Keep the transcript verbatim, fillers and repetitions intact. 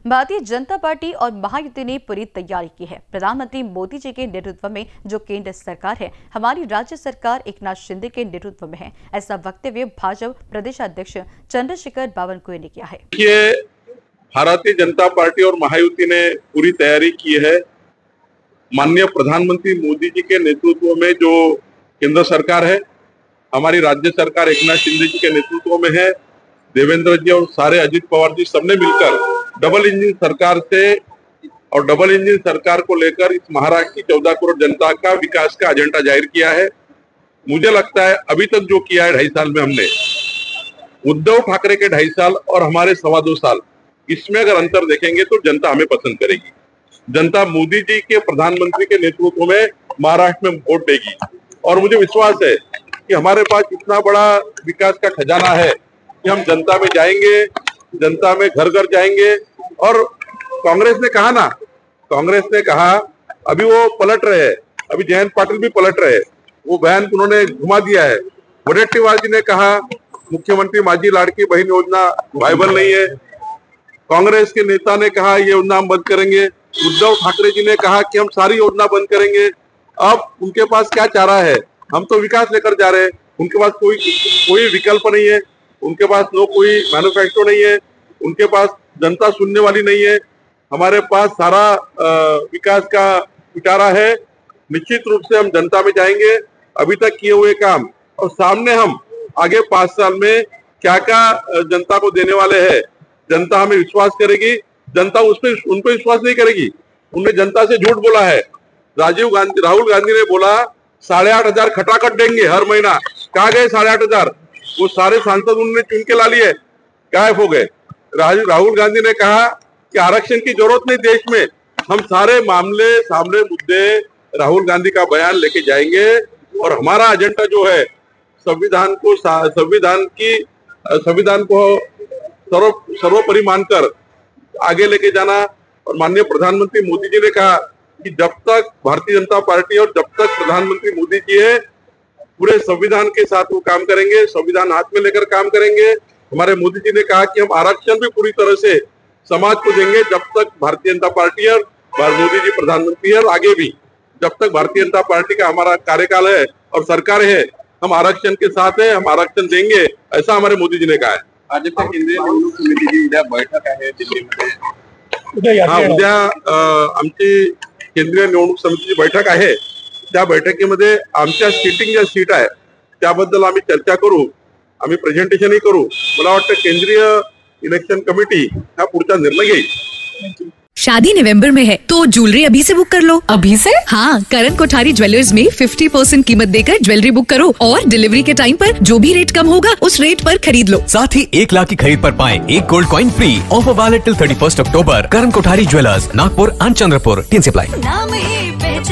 Bharatiya Janata party और महायुति ने पूरी तैयारी की है। प्रधानमंत्री मोदी जी के नेतृत्व में जो केंद्र सरकार है, हमारी राज्य सरकार एकनाथ शिंदे के नेतृत्व में है, ऐसा वक्तव्य भाजपा प्रदेश अध्यक्ष चंद्रशेखर बावनकुळे ने किया है। भारतीय जनता पार्टी और महायुति ने पूरी तैयारी की है। माननीय प्रधानमंत्री मोदी जी के नेतृत्व में जो केंद्र सरकार है, हमारी राज्य सरकार एकनाथ शिंदे जी के नेतृत्व में है। देवेंद्र जी और सारे अजित पवार जी सबने मिलकर डबल इंजन सरकार से और डबल इंजन सरकार को लेकर इस महाराष्ट्र की चौदह करोड़ जनता का विकास का एजेंडा जाहिर किया है। मुझे लगता है अभी तक जो किया है ढाई साल में हमने, उद्धव ठाकरे के ढाई साल और हमारे सवा दो साल, इसमें अगर अंतर देखेंगे तो जनता हमें पसंद करेगी। जनता मोदी जी के प्रधानमंत्री के नेतृत्व में महाराष्ट्र में वोट देगी और मुझे विश्वास है कि हमारे पास इतना बड़ा विकास का खजाना है कि हम जनता में जाएंगे, जनता में घर घर जाएंगे। और कांग्रेस ने कहा ना, कांग्रेस ने कहा अभी वो पलट रहे हैं, अभी जयंत पाटिल भी पलट रहे हैं, वो बयान उन्होंने घुमा दिया है। वडेट्टीवार जी ने कहा मुख्यमंत्री माझी लाड़की बहन योजना वायबल नहीं है। कांग्रेस के नेता ने कहा ये योजना हम बंद करेंगे। उद्धव ठाकरे जी ने कहा कि हम सारी योजना बंद करेंगे। अब उनके पास क्या चारा है? हम तो विकास लेकर जा रहे हैं, उनके पास कोई कोई विकल्प नहीं है, उनके पास नो कोई मैन्युफैक्चर नहीं है, उनके पास जनता सुनने वाली नहीं है। हमारे पास सारा विकास का पिटारा है। निश्चित रूप से हम जनता में जाएंगे, अभी तक किए हुए काम और सामने हम आगे पांच साल में क्या क्या जनता को देने वाले हैं। जनता हमें विश्वास करेगी, जनता उसमें उनको विश्वास नहीं करेगी। उन्होंने जनता से झूठ बोला है। राजीव गांधी राहुल गांधी ने बोला साढ़े आठ हजार खटाखट देंगे हर महीना। कहाँ गए साढ़े आठ हजार? वो सारे सांसद उन्होंने चुन के ला लिए, गायब हो गए। राहुल गांधी ने कहा कि आरक्षण की जरूरत नहीं देश में। हम सारे मामले सामने मुद्दे राहुल गांधी का बयान लेके जाएंगे और हमारा एजेंडा जो है संविधान को संविधान की संविधान को सर्व सर्वोपरि मानकर आगे लेके जाना। और माननीय प्रधानमंत्री मोदी जी ने कहा कि जब तक भारतीय जनता पार्टी और जब तक प्रधानमंत्री मोदी जी है, पूरे संविधान के साथ वो काम करेंगे, संविधान हाथ में लेकर काम करेंगे। हमारे मोदी जी ने कहा कि हम आरक्षण भी पूरी तरह से समाज को देंगे जब तक भारतीय जनता पार्टी और मोदी जी प्रधानमंत्री है। और आगे भी जब तक भारतीय जनता पार्टी का हमारा कार्यकाल है और सरकार है, हम आरक्षण के साथ है, हम आरक्षण देंगे, ऐसा हमारे मोदी जी ने कहा है। आज केंद्रीय निवडणूक समितीची उद्या बैठक आहे दिल्लीमध्ये। हा, उद्या आमची केंद्रीय निवडणूक समितीची बैठक आहे। त्या बैठकीमध्ये आमच्या सिटिंग ज्या सीट आहे त्याबद्दल आम्ही चर्चा करू, आम्ही प्रेझेंटेशनही करू। मला वाटतं केंद्रीय इलेक्शन कमिटी हा पुढचा निर्णय घेईल। शादी नवंबर में है तो ज्वेलरी अभी से बुक कर लो। अभी से? हाँ, करण कोठारी ज्वेलर्स में पचास परसेंट कीमत देकर ज्वेलरी बुक करो और डिलीवरी के टाइम पर जो भी रेट कम होगा उस रेट पर खरीद लो। साथ ही एक लाख की खरीद पर पाएं एक gold coin free. Offer valid till thirty first October. Karan Kothari jewellers, Nagpur and Chandrapur. TNC apply.